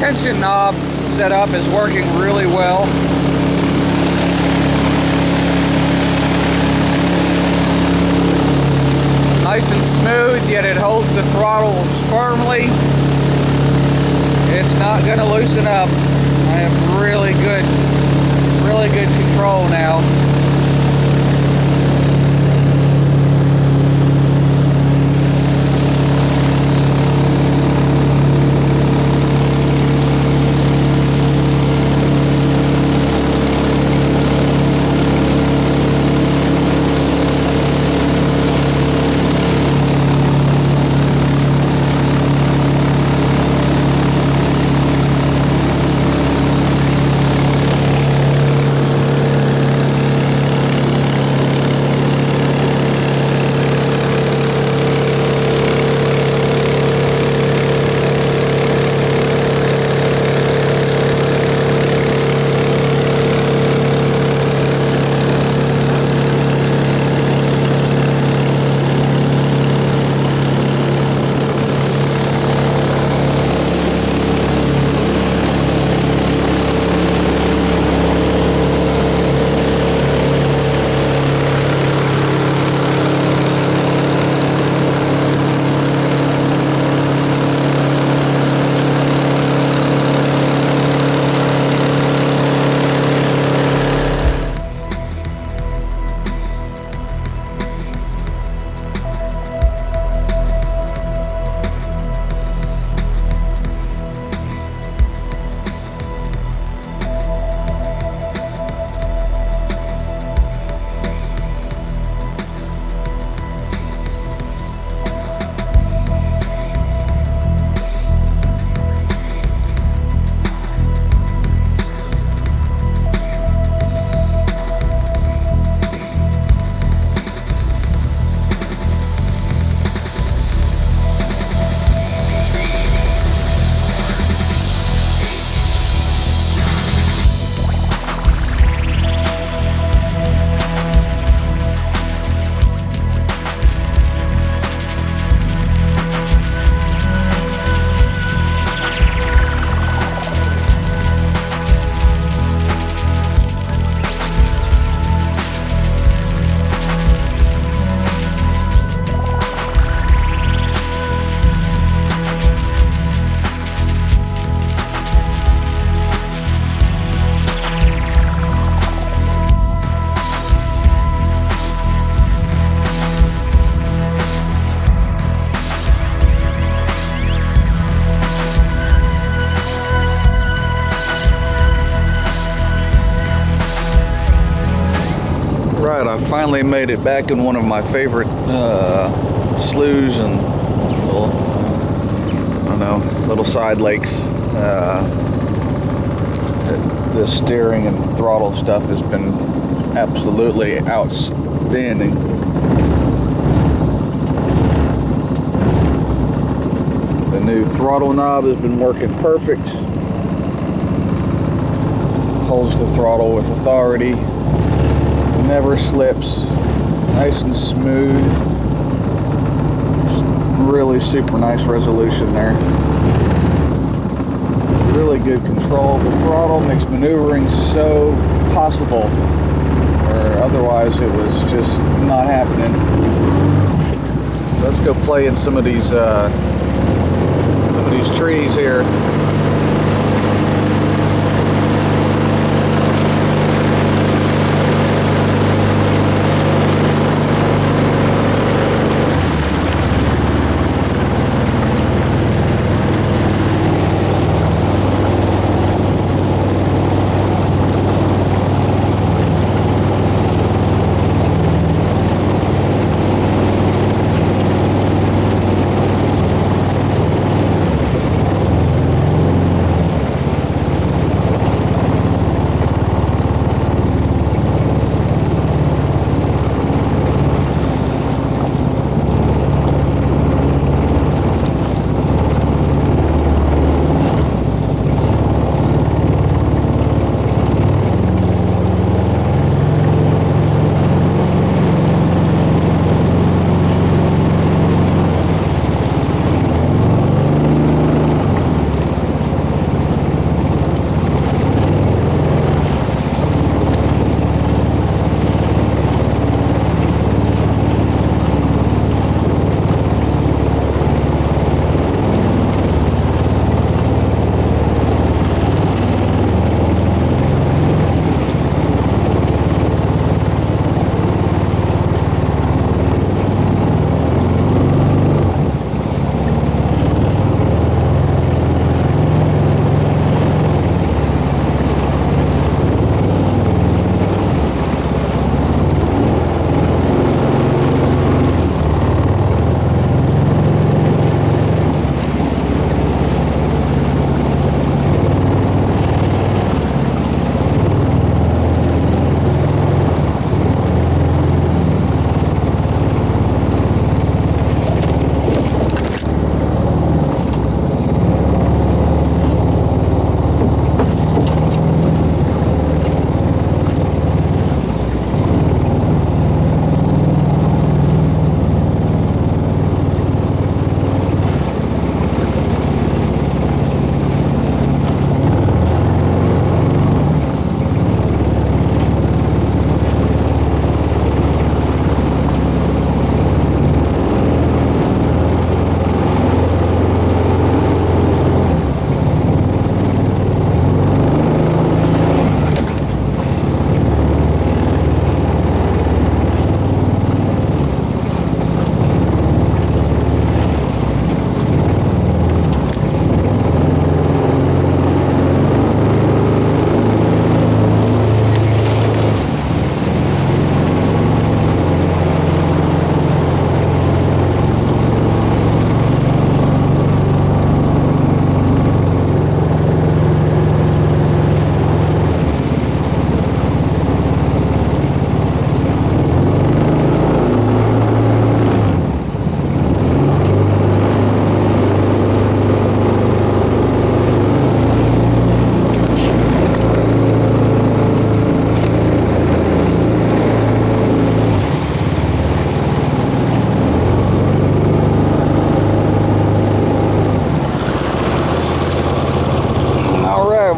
suspension knob setup is working really well. Nice and smooth, yet it holds the throttle firmly. It's not going to loosen up. I have really good control now. I finally made it back in one of my favorite sloughs and little side lakes. The steering and throttle stuff has been absolutely outstanding. The new throttle knob has been working perfect. Holds the throttle with authority. Never slips, nice and smooth. Just really super nice resolution there. Really good control of the throttle, makes maneuvering so possible, or otherwise it was just not happening. Let's go play in some of these trees here.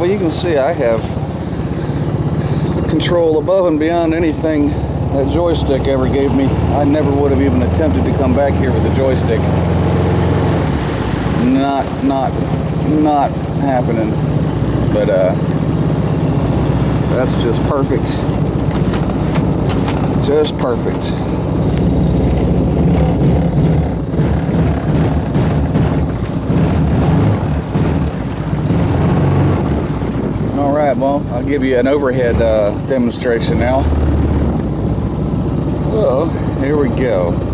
well, you can see I have control above and beyond anything that joystick ever gave me. I never would have even attempted to come back here with a joystick. Not happening. But that's just perfect. Just perfect. All right, well, I'll give you an overhead demonstration now. So, here we go.